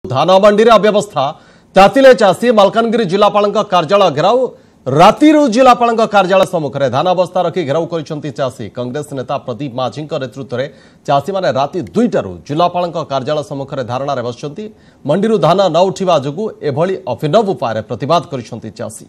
धान मंडी अव्यवस्था तातिले चाषी मालकानगिरी जिलापाल कार्यालय घेराव राति जिलापाल कार्यालय सम्मुख में धान अवस्था रखी घेराव कर चाषी कांग्रेस नेता प्रदीप माझी नेतृत्व में चाषी मैंने राति 2टारू जिलापाल कार्यालय सम्मुख में धारणा बसुंट मंडी धान न उठा जो एभली अभिनव उपाय प्रतिवाद कर चाषी।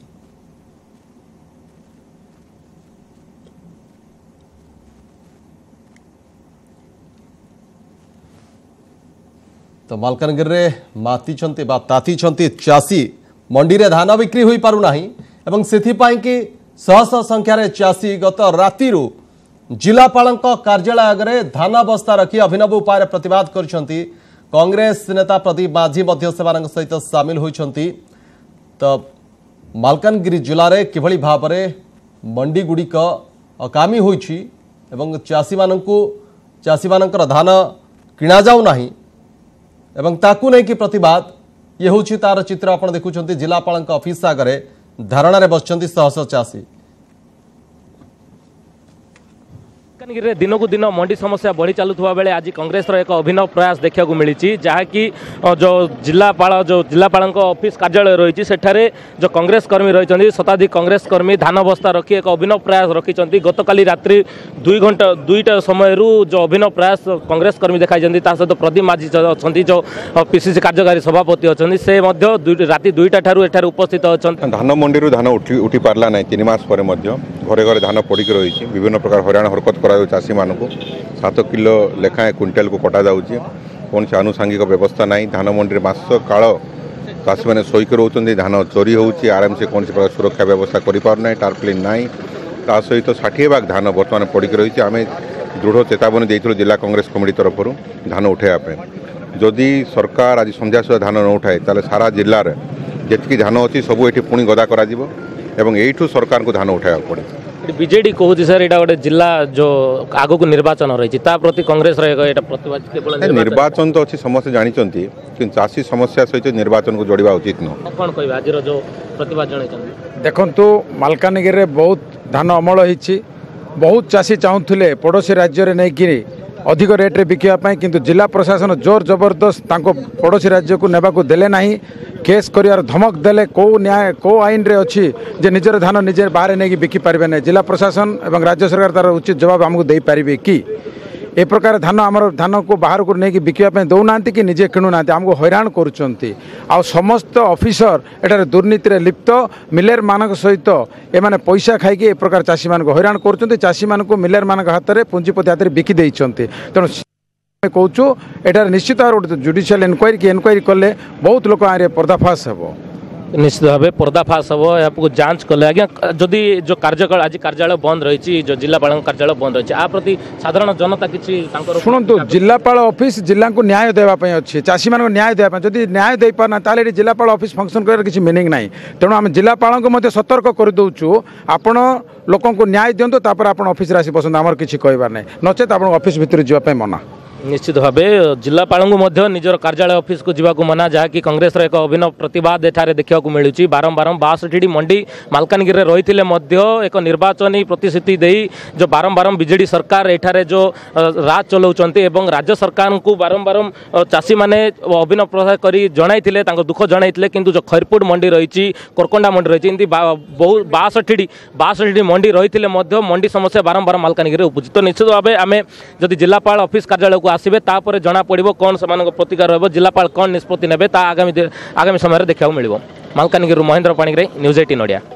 तो मालकानगिरी रे मातिछंती बा तातिछंती चाषी मंडी रे धान बिक्री होई पारु नाही एवं सेथिपाई कि शह शह संख्यार चाषी गत रातिरु जिलापाल कार्यालय आगे धान अवस्था रखी अभिनव उपाय प्रतिवाद करछंती। कांग्रेस नेता प्रदीप माझी सहित सामिल होइछंती। तो मालकानगिरी जिले में किभली भाव में मंडी गुड़िक अकामी होइछि एवं चाषी मानकर धान किणा जाउ नाही एवं ताकू नहीं कि प्रतिवाद ये हूँ तार चित्र आप देखुं जिलापाल ऑफिस आगे धारणा बसुंट शह शह चाषी। मालकानगिरी दिन को दिन मंडी समस्या बढ़ी चलुवा बेले आज कांग्रेस एक अभिनव प्रयास देखा मिली जहाँकि जो जिलापाल ऑफिस कार्यालय रही सेठारे जो कांग्रेस कर्मी रही शताधिक कांग्रेस कर्मी धान अवस्था रखी एक अभिनव प्रयास रखी गतकाली रात्रि 2टा समय जो अभिनव प्रयास कांग्रेस कर्मी देखा सहित प्रदीप माझी अच्छा जो पीसीसी कार्यकारी सभापति अच्छा से राति 2टा ठारू एठारे उपस्थित अच्छा। धान मंडी धान उठी पार्ला ना 3 मास पर घरे घरे धान पड़िक रही विभिन्न प्रकार हराण हरकत करा चाषी मानक 7 किलो लेखाएं क्विंटाल को कटा जाऊँगी कौन से आनुषंगिक व्यवस्था ना धान मंडी मास काल चाषी मैंने शोक रोचे धान चोरी होची आराम से कौन प्रकार सुरक्षा व्यवस्था करना टार्पलिन ना ता सहित 60 भाग धान बर्तमान पड़िक रही आम दृढ़ चेतावनी देते जिला कांग्रेस कमिटी तरफ धान उठाइवाई जदि सरकार आज संध्या सुधा धान न उठाए ताले सारा जिलार जी धान अच्छी सबू ये पुणी गदा कर सरकार को धान उठाया पड़े। बीजेडी कहूँ सर यहाँ गोटे जिला जो आगो को निर्वाचन रही प्रति कांग्रेस प्रतिवाद निर्वाचन तो अच्छी समस्या जानते कि चाषी समस्या सहित निर्वाचन को जोड़ा उचित नुह कौन कह आज जो प्रतिवाद जन देखु मालकानगिरी बहुत धान अमल होती बहुत चाषी चाहूले पड़ोशी राज्य नहीं कि अधिक रेट्रे बिकापी किंतु जिला प्रशासन जोर जबरदस्त पड़ोशी राज्य को नेबा को देले नहीं केस कर धमक देले कौ न्याय कौ आईन रे अच्छी जे निजर धान निजे बाहर नहीं बिकी पारे ना जिला प्रशासन एवं राज्य सरकार तार उचित जवाब आमको दे पारे कि ए प्रकार धान आमर धान को बाहर को नहीं बिकापी दौना कि निजे किणुना आमको हैरान कर समस्त ऑफिसर एटार दुर्नीति रे लिप्त मिलेर मान सहित एमाने पैसा खाई प्रकार चाषी मान हैरान कर चाषी मान मिलेर मान हाथ में पुंजीपति हाथ में बिकी देते तेणु कहूँ एटार निश्चित भाव गोटे जुडिशियल इनक्वारी कले बहुत लोक आगे पर्दाफाश हे निश्चित भाव पर्दाफाश हम आपको जांच कले आज्ञा जदि जो कार्यकाल आज कार्यालय बंद रही जो जिलापाल कार्यालय बंद रही आ प्रति साधारण जनता किसी शुणु जिलापाल ऑफिस जिला को न्याय देवाई अच्छे चाषी मान न्याय देवाई जदि न्याय दे पारना ताले जिलापाल ऑफिस फंक्शन कर किसी मीनिंग ना तेणु आम जिलापाल को सतर्क कर दौचु आपण लोक न्याय दिंतु तापर आप ऑफिस आसी बसंत आमर किसी कहबार ना नचेत आप ऑफिस भितर जावाई मना निश्चित भाव जिलापाल निजर कार्यालय ऑफिस को जावाक मना जहाँकि कांग्रेस एक अभिनव प्रतिवाद एठारे देखा मिलूँ बारंबार 62टी मंडी मालकानगिरी रही एक निर्वाचनी प्रतिश्रुति दे जो बारंबार बीजेडी सरकार एठारे जो राज चलाउछन्ते एवं राज्य सरकार को बारंबार चाषी मैंने अभिनव प्रयास कर जन दुख जन किंतु जो खैरपुट मंडी रही कोरकोंडा मंडी रही एमती बहुत 62टी मंडी रही मंडी समस्या बारंबार मालकानगिरी उपजी। तो निश्चित भाव आम जदि जिलापाल ऑफिस कार्यालय को आसबे तापर जना पड़ो कौन से प्रतिकार रहा जिलापाल कौन निष्पत्ति ने आगामी समय देखा मिल। मालकानगिरी महेंद्र पाणिग्राही न्यूज़ 18 ओडिया।